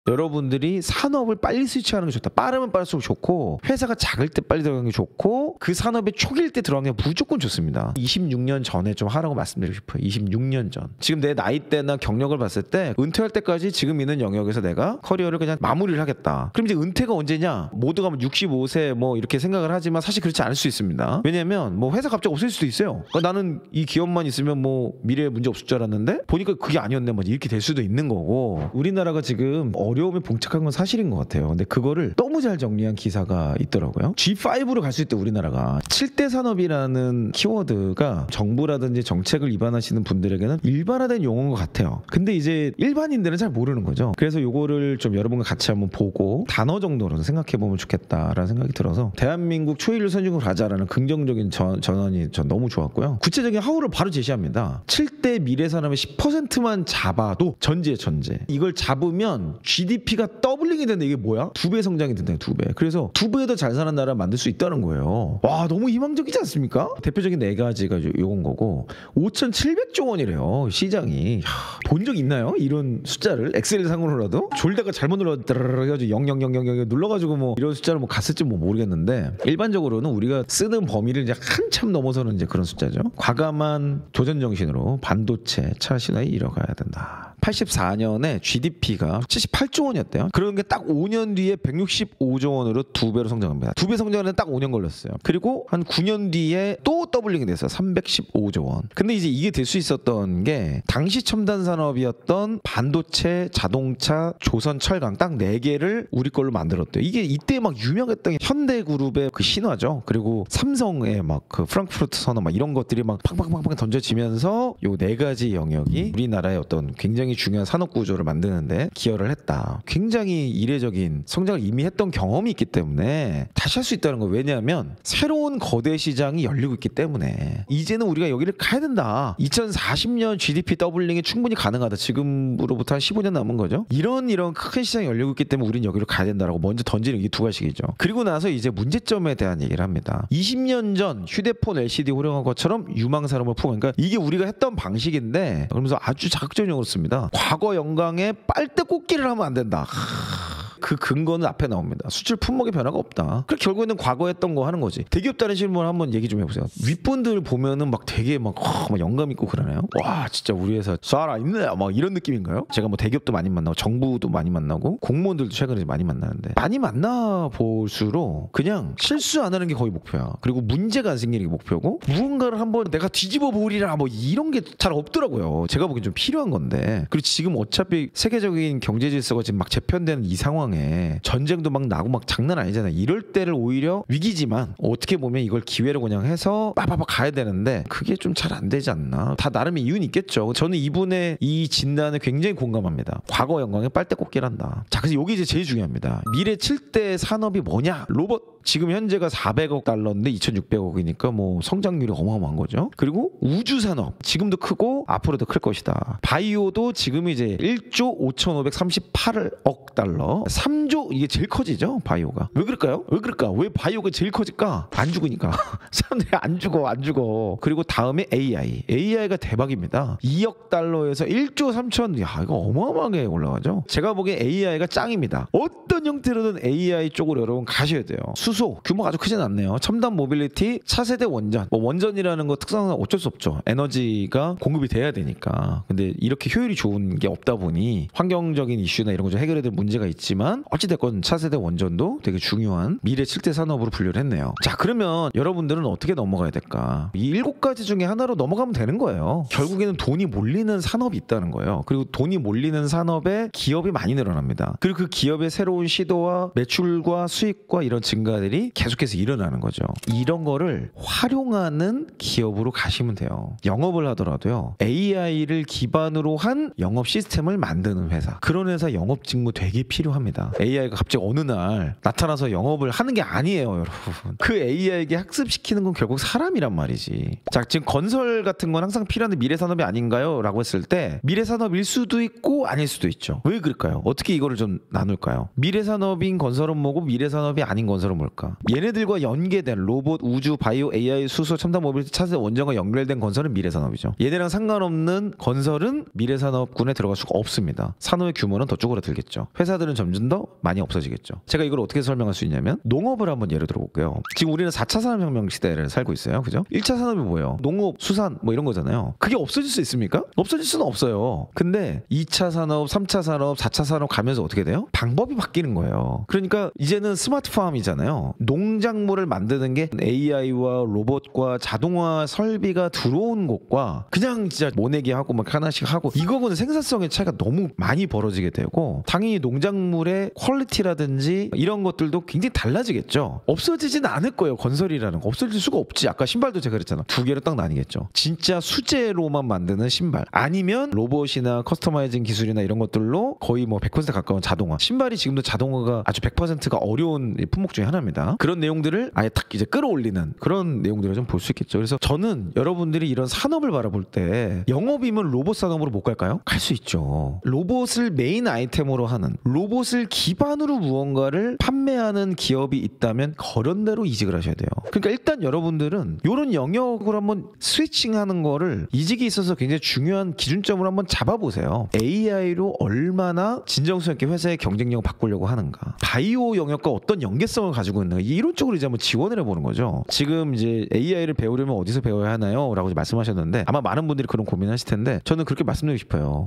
여러분들이 산업을 빨리 스위치하는 게 좋다. 빠르면 빠를수록 좋고 회사가 작을 때 빨리 들어가는 게 좋고 그 산업의 초기일 때 들어가는 게 무조건 좋습니다. 26년 전에 좀 하라고 말씀드리고 싶어요. 26년 전. 지금 내 나이대나 경력을 봤을 때 은퇴할 때까지 지금 있는 영역에서 내가 커리어를 그냥 마무리를 하겠다. 그럼 이제 은퇴가 언제냐? 모두가 65세 뭐 이렇게 생각을 하지만 사실 그렇지 않을 수 있습니다. 왜냐면 뭐 회사 갑자기 없을 수도 있어요. 그러니까 나는 이 기업만 있으면 뭐 미래에 문제 없을 줄 알았는데 보니까 그게 아니었네. 뭐 이렇게 될 수도 있는 거고. 우리나라가 지금 어려움에 봉착한 건 사실인 것 같아요. 근데 그거를 너무 잘 정리한 기사가 있더라고요. G5로 갈 수 있대 우리나라가. 7대 산업이라는 키워드가 정부라든지 정책을 입안하시는 분들에게는 일반화된 용어인 것 같아요. 근데 이제 일반인들은 잘 모르는 거죠. 그래서 요거를 좀 여러분과 같이 한번 보고 단어 정도로 생각해보면 좋겠다라는 생각이 들어서 대한민국 초일류 선진국으로 가자라는 긍정적인 전환이 전 너무 좋았고요. 구체적인 하우를 바로 제시합니다. 7대 미래 산업의 10%만 잡아도 전제에 전제. 이걸 잡으면 GDP가 더블링이 된다. 이게 뭐야? 2배 성장이 된다. 2배. 그래서 2배 더 잘 사는 나라 만들 수 있다는 거예요. 와, 너무 희망적이지 않습니까? 대표적인 네 가지가 요건 거고 5,700조 원이래요. 시장이. 본 적 있나요? 이런 숫자를 엑셀 상으로라도 졸다가 잘못 눌러가지고 00000 눌러가지고 뭐 이런 숫자로 뭐 갔을지 뭐 모르겠는데 일반적으로는 우리가 쓰는 범위를 이제 한참 넘어서는 이제 그런 숫자죠. 과감한 도전 정신으로 반도체 차 시대에 이뤄가야 된다. 84년에 GDP가 78조 원이었대요. 그런 게 딱 5년 뒤에 165조 원으로 2배로 성장합니다. 2배 성장하는 딱 5년 걸렸어요. 그리고 한 9년 뒤에 또 더블링이 됐어요. 315조 원. 근데 이제 이게 될 수 있었던 게 당시 첨단 산업이었던 반도체, 자동차, 조선, 철강 딱 4개를 우리 걸로 만들었대요. 이게 이때 막 유명했던 게 현대그룹의 그 신화죠. 그리고 삼성의 막 그 프랑크푸르트 선언 막 이런 것들이 막 팡팡팡팡 던져지면서 요 4가지 영역이 우리나라의 어떤 굉장히 중요한 산업 구조를 만드는데 기여를 했다. 굉장히 이례적인 성장을 이미 했던 경험이 있기 때문에 다시 할 수 있다는 거예요. 왜냐하면 새로운 거대 시장이 열리고 있기 때문에 이제는 우리가 여기를 가야 된다. 2040년 GDP 더블링이 충분히 가능하다. 지금으로부터 한 15년 남은 거죠. 이런 큰 시장이 열리고 있기 때문에 우리는 여기로 가야 된다라고 먼저 던지는 게 두 가지이죠. 그리고 나서 이제 문제점에 대한 얘기를 합니다. 20년 전 휴대폰 LCD 활용한 것처럼 유망 산업을 풀고 그러니까 이게 우리가 했던 방식인데 그러면서 아주 자극적으로 씁니다. 과거 영광에 빨대 꽂기를 하면 안 된다. 그 근거는 앞에 나옵니다. 수출 품목의 변화가 없다. 그래서 결국에는 과거 했던 거 하는 거지. 대기업 다른 실무를 한번 얘기 좀 해보세요. 윗분들 보면은 막 되게 막 영감 있고 그러나요? 와 진짜 우리 회사 살아있네 막 이런 느낌인가요? 제가 뭐 대기업도 많이 만나고 정부도 많이 만나고 공무원들도 최근에 많이 만나는데 많이 만나볼수록 그냥 실수 안 하는 게 거의 목표야. 그리고 문제가 안 생기는 게 목표고 무언가를 한번 내가 뒤집어 보리라 뭐 이런 게 잘 없더라고요. 제가 보기엔 좀 필요한 건데 그리고 지금 어차피 세계적인 경제 질서가 지금 막 재편되는 이 상황 전쟁도 막 나고 막 장난 아니잖아요. 이럴 때를 오히려 위기지만 어떻게 보면 이걸 기회로 그냥 해서 빠바바 가야 되는데 그게 좀 잘 안 되지 않나. 다 나름의 이유는 있겠죠. 저는 이분의 이 진단에 굉장히 공감합니다. 과거 영광에 빨대 꽂기를 한다. 자, 그래서 여기 이제 제일 중요합니다. 미래 7대 산업이 뭐냐? 로봇. 지금 현재가 400억 달러인데 2,600억이니까 뭐 성장률이 어마어마한 거죠. 그리고 우주 산업 지금도 크고 앞으로도 클 것이다. 바이오도 지금 이제 1조 5,538억 달러 3조 이게 제일 커지죠. 바이오가. 왜 그럴까요? 왜 그럴까? 왜 바이오가 제일 커질까? 안 죽으니까. 사람들이 안 죽어. 그리고 다음에 AI가 대박입니다. 2억 달러에서 1조 3천. 야 이거 어마어마하게 올라가죠. 제가 보기엔 AI가 짱입니다. 어떤 형태로든 AI 쪽으로 여러분 가셔야 돼요. 수소 규모가 아주 크진 않네요. 첨단 모빌리티 차세대 원전. 뭐 원전이라는 거 특성은 어쩔 수 없죠. 에너지가 공급이 돼야 되니까. 근데 이렇게 효율이 좋은 게 없다 보니 환경적인 이슈나 이런 거 좀 해결해야 될 문제가 있지만 어찌됐건 차세대 원전도 되게 중요한 미래 7대 산업으로 분류를 했네요. 자 그러면 여러분들은 어떻게 넘어가야 될까? 이 7가지 중에 하나로 넘어가면 되는 거예요. 결국에는 돈이 몰리는 산업이 있다는 거예요. 그리고 돈이 몰리는 산업에 기업이 많이 늘어납니다. 그리고 그 기업의 새로운 시도와 매출과 수익과 이런 증가들이 계속해서 일어나는 거죠. 이런 거를 활용하는 기업으로 가시면 돼요. 영업을 하더라도요. AI를 기반으로 한 영업 시스템을 만드는 회사. 그런 회사 영업 직무 되게 필요합니다. AI가 갑자기 어느 날 나타나서 영업을 하는 게 아니에요, 여러분. 그 AI에게 학습시키는 건 결국 사람이란 말이지. 자, 지금 건설 같은 건 항상 필요한 미래 산업이 아닌가요? 라고 했을 때 미래 산업일 수도 있고 아닐 수도 있죠. 왜 그럴까요? 어떻게 이거를 좀 나눌까요? 미래 산업인 건설은 뭐고 미래 산업이 아닌 건설은 뭘까요? 뭘까? 얘네들과 연계된 로봇, 우주, 바이오, AI, 수소, 첨단 모빌리티, 차세대 원전과 연결된 건설은 미래산업이죠. 얘네랑 상관없는 건설은 미래산업군에 들어갈 수가 없습니다. 산업의 규모는 더 쪼그라들겠죠. 회사들은 점점 더 많이 없어지겠죠. 제가 이걸 어떻게 설명할 수 있냐면 농업을 한번 예를 들어볼게요. 지금 우리는 4차 산업혁명 시대를 살고 있어요. 그죠? 1차 산업이 뭐예요? 농업, 수산 뭐 이런 거잖아요. 그게 없어질 수 있습니까? 없어질 수는 없어요. 근데 2차 산업, 3차 산업, 4차 산업 가면서 어떻게 돼요? 방법이 바뀌는 거예요. 그러니까 이제는 스마트팜이잖아요. 농작물을 만드는 게 AI와 로봇과 자동화 설비가 들어온 곳과 그냥 진짜 모내기 하고 막 하나씩 하고 이거는 생산성의 차이가 너무 많이 벌어지게 되고 당연히 농작물의 퀄리티라든지 이런 것들도 굉장히 달라지겠죠. 없어지진 않을 거예요. 건설이라는 거 없어질 수가 없지. 아까 신발도 제가 그랬잖아. 두 개로 딱 나뉘겠죠. 진짜 수제로만 만드는 신발 아니면 로봇이나 커스터마이징 기술이나 이런 것들로 거의 뭐 100% 가까운 자동화. 신발이 지금도 자동화가 아주 100%가 어려운 품목 중에 하나입니다. 그런 내용들을 아예 딱 이제 끌어올리는 그런 내용들을 좀 볼 수 있겠죠. 그래서 저는 여러분들이 이런 산업을 바라볼 때 영업이면 로봇 산업으로 못 갈까요? 갈 수 있죠. 로봇을 메인 아이템으로 하는 로봇을 기반으로 무언가를 판매하는 기업이 있다면 거련대로 이직을 하셔야 돼요. 그러니까 일단 여러분들은 이런 영역으로 한번 스위칭하는 거를 이직이 있어서 굉장히 중요한 기준점을 한번 잡아보세요. AI로 얼마나 진정성 있게 회사의 경쟁력을 바꾸려고 하는가. 바이오 영역과 어떤 연계성을 가지고 있는가. 이런 쪽으로 이제 한번 지원을 해보는 거죠. 지금 이제 AI를 배우려면 어디서 배워야 하나요? 라고 말씀하셨는데 아마 많은 분들이 그런 고민하실 텐데 저는 그렇게 말씀드리고 싶어요.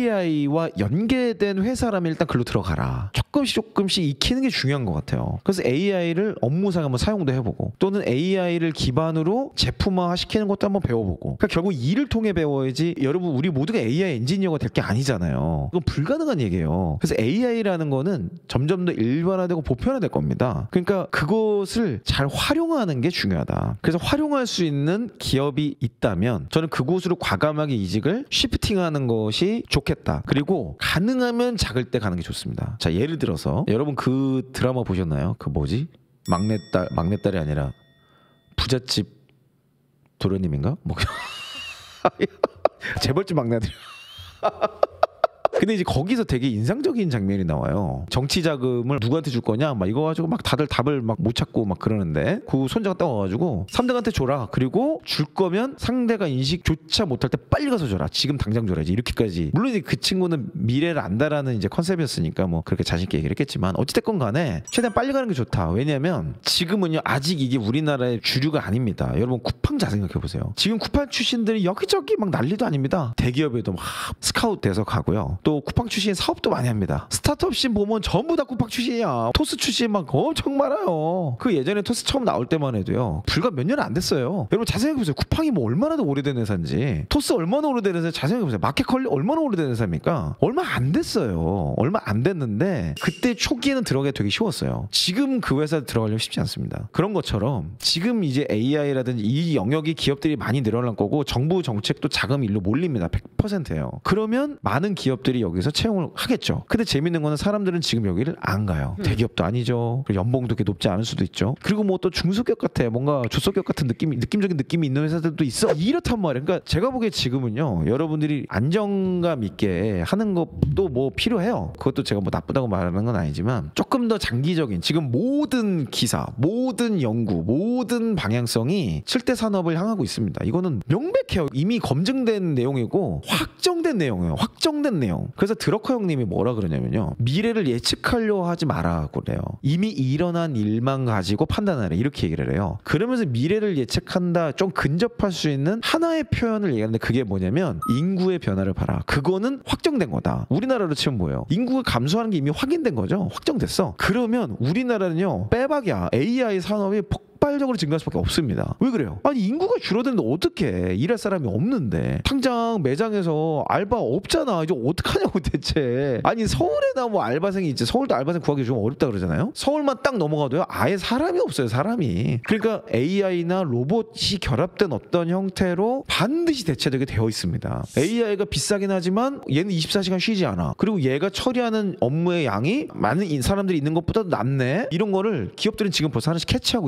AI와 연계된 회사라면 일단 글로 들어가라. 조금씩 익히는 게 중요한 것 같아요. 그래서 AI를 업무상 한번 사용도 해보고 또는 AI를 기반으로 제품화 시키는 것도 한번 배워보고 그러니까 결국 일을 통해 배워야지 여러분 우리 모두가 AI 엔지니어가 될 게 아니잖아요. 그건 불가능한 얘기예요. 그래서 AI라는 거는 점점 더 일반화되고 보편화될 겁니다. 그러니까 그것을 잘 활용하는 게 중요하다. 그래서 활용할 수 있는 기업이 있다면 저는 그곳으로 과감하게 이직을 쉬프팅하는 것이 좋겠다. 그리고 가능하면 작을 때 가는 게 좋습니다. 자 예를 들어서 여러분 그 드라마 보셨나요? 그 뭐지? 막내딸이 아니라 부잣집 도련님인가? 뭐 재벌집 막내들. 근데 이제 거기서 되게 인상적인 장면이 나와요. 정치 자금을 누구한테 줄 거냐? 막 이거 가지고 막 다들 답을 막 못 찾고 막 그러는데 그 손자가 딱 와가지고 3등한테 줘라. 그리고 줄 거면 상대가 인식조차 못할 때 빨리 가서 줘라. 지금 당장 줘라지. 이렇게까지. 물론 이제 그 친구는 미래를 안다라는 이제 컨셉이었으니까 뭐 그렇게 자신 있게 얘기를 했겠지만 어찌됐건 간에 최대한 빨리 가는 게 좋다. 왜냐면 지금은요 아직 이게 우리나라의 주류가 아닙니다. 여러분 쿠팡 잘 생각해 보세요. 지금 쿠팡 출신들이 여기저기 막 난리도 아닙니다. 대기업에도 막 스카우트 돼서 가고요. 또 쿠팡 출신 사업도 많이 합니다. 스타트업 씬 보면 전부 다 쿠팡 출신이야. 토스 출신 막 엄청 많아요. 그 예전에 토스 처음 나올 때만 해도요. 불과 몇 년 안 됐어요. 여러분 잘 생각해보세요. 쿠팡이 뭐 얼마나 더 오래된 회사인지. 토스 얼마나 오래된 회사 잘 생각해보세요. 마켓컬리 얼마나 오래된 회사입니까? 얼마 안 됐어요. 얼마 안 됐는데 그때 초기에는 들어가기 되게 쉬웠어요. 지금 그 회사에 들어가려면 쉽지 않습니다. 그런 것처럼 지금 이제 AI라든지 이 영역이 기업들이 많이 늘어날 거고 정부 정책도 자금이 일로 몰립니다. 100%예요. 그러면 많은 기업들이 여기서 채용을 하겠죠. 근데 재밌는 거는 사람들은 지금 여기를 안 가요. 대기업도 아니죠. 그리고 연봉도 그렇게 높지 않을 수도 있죠. 그리고 뭐 또 중소기업 같아. 뭔가 조소기업 같은 느낌적인 느낌이 있는 회사들도 있어. 이렇단 말이에요. 그러니까 제가 보기에 지금은요. 여러분들이 안정감 있게 하는 것도 뭐 필요해요. 그것도 제가 뭐 나쁘다고 말하는 건 아니지만 조금 더 장기적인 지금 모든 기사, 모든 연구, 모든 방향성이 7대 산업을 향하고 있습니다. 이거는 명백해요. 이미 검증된 내용이고 확정된 내용이에요. 확정된 내용. 그래서 드러커 형님이 뭐라 그러냐면요. 미래를 예측하려 하지 마라고 그래요. 이미 일어난 일만 가지고 판단하래. 이렇게 얘기를 해요. 그러면서 미래를 예측한다. 좀 근접할 수 있는 하나의 표현을 얘기하는데 그게 뭐냐면 인구의 변화를 봐라. 그거는 확정된 거다. 우리나라로 치면 뭐예요? 인구가 감소하는 게 이미 확인된 거죠. 확정됐어. 그러면 우리나라는요. 빼박이야. AI 산업이 폭발적으로 증가할 수밖에 없습니다. 왜 그래요? 아니 인구가 줄어드는데 어떻게 일할 사람이 없는데 당장 매장에서 알바 없잖아. 이제 어떡하냐고 대체. 아니 서울에나 뭐 알바생이 있지. 서울도 알바생 구하기 좀 어렵다 그러잖아요. 서울만 딱 넘어가도요. 아예 사람이 없어요. 사람이. 그러니까 AI나 로봇이 결합된 어떤 형태로 반드시 대체되게 되어 있습니다. AI가 비싸긴 하지만 얘는 24시간 쉬지 않아. 그리고 얘가 처리하는 업무의 양이 많은 사람들이 있는 것보다 낫네. 이런 거를 기업들은 지금 벌써 하나씩 캐치하고 있어요. 그리고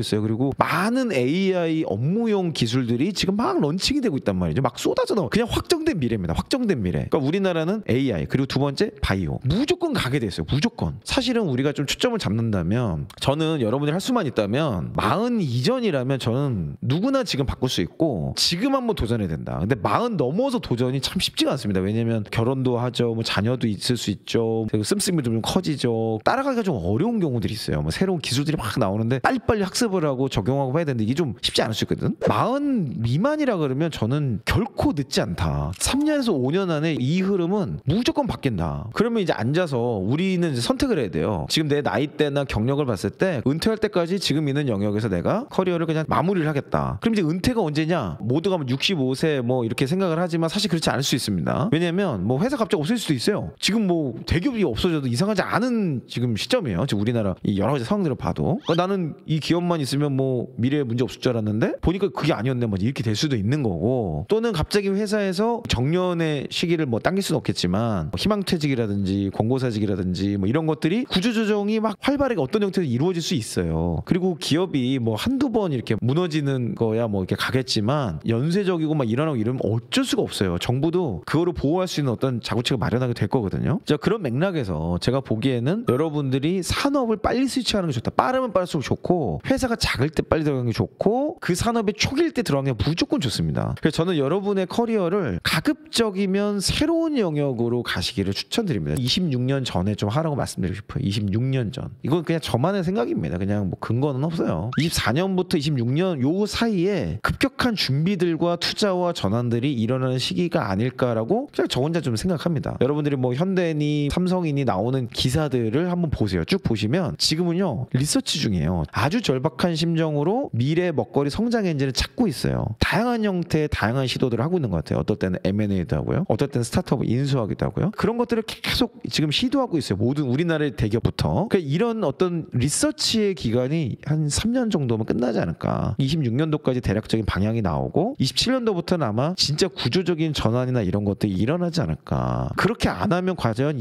그리고 많은 AI 업무용 기술들이 지금 막 런칭이 되고 있단 말이죠. 막 쏟아져 나와. 그냥 확정된 미래입니다. 확정된 미래. 그러니까 우리나라는 AI 그리고 두 번째 바이오 무조건 가게 돼 있어요. 무조건. 사실은 우리가 좀 초점을 잡는다면 저는 여러분들이 할 수만 있다면 40 이전이라면 저는 누구나 지금 바꿀 수 있고 지금 한번 도전해야 된다. 근데 40 넘어서 도전이 참 쉽지가 않습니다. 왜냐면 결혼도 하죠. 뭐 자녀도 있을 수 있죠. 그리고 씀씀이도 좀 커지죠. 따라가기가 좀 어려운 경우들이 있어요. 뭐 새로운 기술들이 막 나오는데 빨리빨리 학습을 하고 적용하고 해야 되는데 이게 좀 쉽지 않을 수 있거든. 40 미만이라 그러면 저는 결코 늦지 않다. 3년에서 5년 안에 이 흐름은 무조건 바뀐다. 그러면 이제 앉아서 우리는 이제 선택을 해야 돼요. 지금 내 나이대나 경력을 봤을 때 은퇴할 때까지 지금 있는 영역에서 내가 커리어를 그냥 마무리를 하겠다. 그럼 이제 은퇴가 언제냐? 모두가 65세 뭐 이렇게 생각을 하지만 사실 그렇지 않을 수 있습니다. 왜냐면 뭐 회사 갑자기 없을 수도 있어요. 지금 뭐 대기업이 없어져도 이상하지 않은 지금 시점이에요. 지금 우리나라 이 여러 가지 상황들을 봐도 그러니까 나는 이 기업만 있으면 뭐 미래에 문제 없을 줄 알았는데 보니까 그게 아니었네. 뭐 이렇게 될 수도 있는 거고 또는 갑자기 회사에서 정년의 시기를 뭐 당길 수는 없겠지만 희망퇴직이라든지 권고사직이라든지 뭐 이런 것들이 구조조정이 막 활발하게 어떤 형태로 이루어질 수 있어요. 그리고 기업이 뭐 한두 번 이렇게 무너지는 거야 뭐 이렇게 가겠지만 연쇄적이고 막 일어나고 이러면 어쩔 수가 없어요. 정부도 그거를 보호할 수 있는 어떤 자구책을 마련하게 될 거거든요. 자, 그런 맥락에서 제가 보기에는 여러분들이 산업을 빨리 스위치하는 게 좋다. 빠르면 빠를수록 좋고 회사가 작을 때 빨리 들어가는 게 좋고 그 산업의 초기일 때 들어가는 게 무조건 좋습니다. 그래서 저는 여러분의 커리어를 가급적이면 새로운 영역으로 가시기를 추천드립니다. 26년 전에 좀 하라고 말씀드리고 싶어요. 26년 전. 이건 그냥 저만의 생각입니다. 그냥 뭐 근거는 없어요. 24년부터 26년 요 사이에 급격한 준비들과 투자와 전환들이 일어나는 시기가 아닐까라고 그냥 저 혼자 좀 생각합니다. 여러분들이 뭐 현대니 삼성이니 나오는 기사들을 한번 보세요. 쭉 보시면 지금은요 리서치 중이에요. 아주 절박한 심정으로 미래 먹거리 성장 엔진을 찾고 있어요. 다양한 형태의 다양한 시도들을 하고 있는 것 같아요. 어떨 때는 M&A도 하고요. 어떨 때는 스타트업을 인수하기도 하고요. 그런 것들을 계속 지금 시도하고 있어요. 모든 우리나라의 대기업부터. 그러니까 이런 어떤 리서치의 기간이 한 3년 정도면 끝나지 않을까. 26년도까지 대략적인 방향이 나오고 27년도부터는 아마 진짜 구조적인 전환이나 이런 것들이 일어나지 않을까. 그렇게 안 하면 과연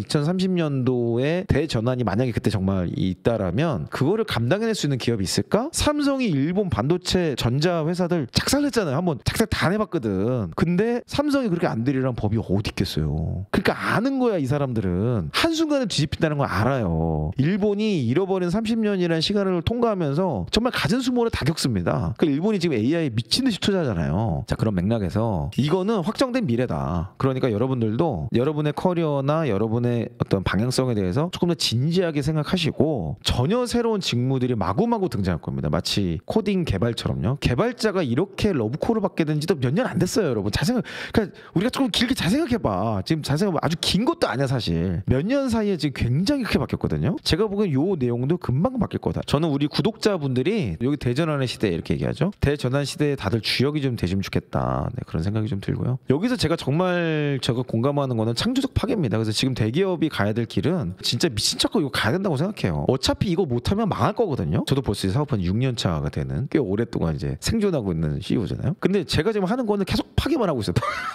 2030년도에 대전환이 만약에 그때 정말 있다라면 그거를 감당해낼 수 있는 기업이 있을까? 삼성이 일본 반도체 전자 회사들 착살냈잖아요. 한번 착살 다 해봤거든. 근데 삼성이 그렇게 안 되리라는 법이 어디 있겠어요. 그러니까 아는 거야. 이 사람들은 한순간에 뒤집힌다는 걸 알아요. 일본이 잃어버린 30년이라는 시간을 통과하면서 정말 갖은 수모를 다 겪습니다. 그러니까 일본이 지금 AI에 미친 듯이 투자하잖아요. 자, 그런 맥락에서 이거는 확정된 미래다. 그러니까 여러분들도 여러분의 커리어나 여러분의 어떤 방향성에 대해서 조금 더 진지하게 생각하시고 전혀 새로운 직무들이 마구마구 등장할 겁니다. 마치 코딩 개발처럼요. 개발자가 이렇게 러브콜을 받게 된 지도 몇 년 안 됐어요, 여러분. 그러니까 우리가 조금 길게 잘 생각해봐. 지금 잘 생각해봐. 아주 긴 것도 아니야, 사실. 몇 년 사이에 지금 굉장히 크게 바뀌었거든요. 제가 보기엔 요 내용도 금방 바뀔 거다. 저는 우리 구독자분들이 여기 대전환의 시대 이렇게 얘기하죠. 대전환 시대에 다들 주역이 좀 되시면 좋겠다. 네, 그런 생각이 좀 들고요. 여기서 제가 정말 제가 공감하는 거는 창조적 파괴입니다. 그래서 지금 대기업이 가야 될 길은 진짜 미친 척하고 이거 가야 된다고 생각해요. 어차피 이거 못하면 망할 거거든요. 저도 벌써 사업한 6년 차가 되는 꽤 오랫동안 이제 생존하고 있는 CEO잖아요. 근데 제가 지금 하는 거는 계속 파괴만 하고 있어요.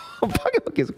파괴만 계속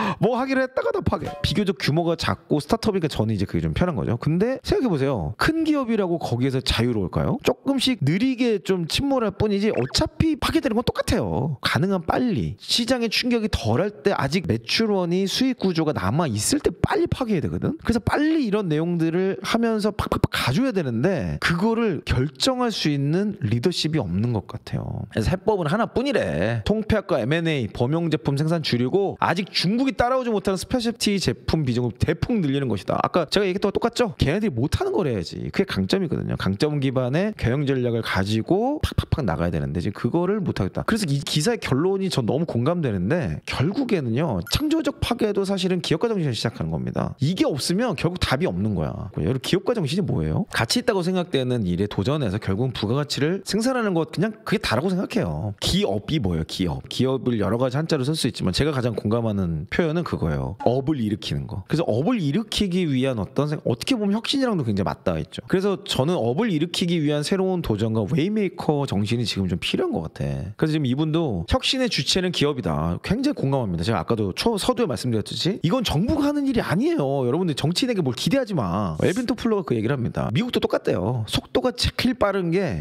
뭐 하기로 했다가 다 파괴. 비교적 규모가 작고 스타트업이니까 저는 이제 그게 좀 편한 거죠. 근데 생각해보세요. 큰 기업이라고 거기에서 자유로울까요? 조금씩 느리게 좀 침몰할 뿐이지 어차피 파괴되는 건 똑같아요. 가능한 빨리 시장의 충격이 덜할 때 아직 매출원이 수익 구조가 남아 있을 때 빨리 파괴해야 되거든. 그래서 빨리 이런 내용들을 하면서 팍팍팍 가져야 되는데 그거를 결정할 수 있는 리더십이 없는 것 같아요. 그래서 해법은 하나뿐이래. 통폐합과 M&A, 범용 제품 생산 줄이고 아직 중국이 따라오지 못하는 스페셜티 제품 비중을 대폭 늘리는 것이다. 아까 제가 얘기했던 거 똑같죠? 걔네들이 못하는 걸 해야지. 그게 강점이거든요. 강점 기반의 경영 전략을 가지고 팍팍팍 나가야 되는데 지금 그거를 못하겠다. 그래서 이 기사의 결론이 전 너무 공감되는데 결국에는요. 창조적 파괴도 사실은 기업가 정신을 시작하는 겁니다. 이게 없으면 결국 답이 없는 거야. 여러분 기업가 정신이 뭐예요? 가치 있다고 생각되는 일에 도전해서 결국은 부가가치를 생산하는 것 그냥 그게 다라고 생각해요. 기업이 뭐예요? 기업을 여러 가지 한자로 쓸 수 있지만 제가 가장 공감하는 표현은 그거예요. 업을 일으키는 거. 그래서 업을 일으키기 위한 어떻게 보면 혁신이랑도 굉장히 맞닿아 있죠. 그래서 저는 업을 일으키기 위한 새로운 도전과 웨이메이커 정신이 지금 좀 필요한 것 같아. 그래서 지금 이분도 혁신의 주체는 기업이다. 굉장히 공감합니다. 제가 아까도 서두에 말씀드렸듯이 이건 정부가 하는 일이 아니에요. 여러분들 정치인에게 뭘 기대하지 마. 엘빈 토플러가 그 얘기를 합니다. 미국도 똑같대요. 속도가 제일 빠른 게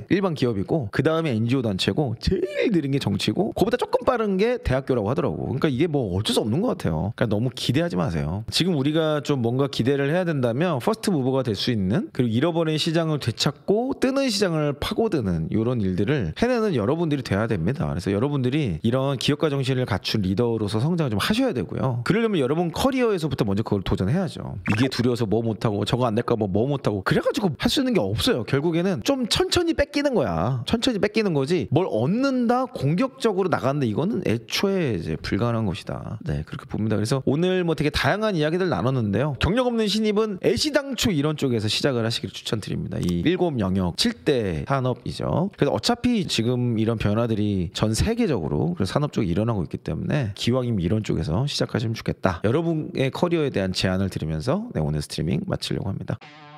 일반 기업이고 그 다음에 NGO 단체고 제일 느린 게 정치고 그보다 조금 빠른 게 대학교라고 하더라고. 그러니까 이게 뭐 어쩔 수 없는 것 같아요. 그러니까 너무 기대하지 마세요. 지금 우리가 좀 뭔가 기대를 해야 된다면 퍼스트 무버가 될 수 있는 그리고 잃어버린 시장을 되찾고 뜨는 시장을 파고드는 이런 일들을 해내는 여러분들이 돼야 됩니다. 그래서 여러분들이 이런 기업가 정신을 갖춘 리더로서 성장을 좀 하셔야 되고요. 그러려면 여러분 커리어에서부터 먼저 그걸 도전해야죠. 이게 두려워서 뭐 못하고 저거 안 될까 뭐 못하고 그래가지고 할 수 있는 게 없어요. 결국에는 좀 천천히 뺏기는 거야. 천천히 뺏기는 거지 뭘 얻는다 공격적으로 나가는데 이거는 애초에 이제 불가능한 것이다. 네, 그렇게 봅니다. 그래서 오늘 뭐 되게 다양한 이야기들 나눴는데요. 경력 없는 신입은 애시당초 이런 쪽에서 시작을 하시길 추천드립니다. 이 7 영역 7대 산업이죠. 그래서 어차피 지금 이런 변화들이 전 세계적으로 그래서 산업 쪽에 일어나고 있기 때문에 기왕이면 이런 쪽에서 시작하시면 좋겠다. 여러분의 커리어에 대한 제안을 드리면서 네, 오늘 스트리밍 마치려고 합니다.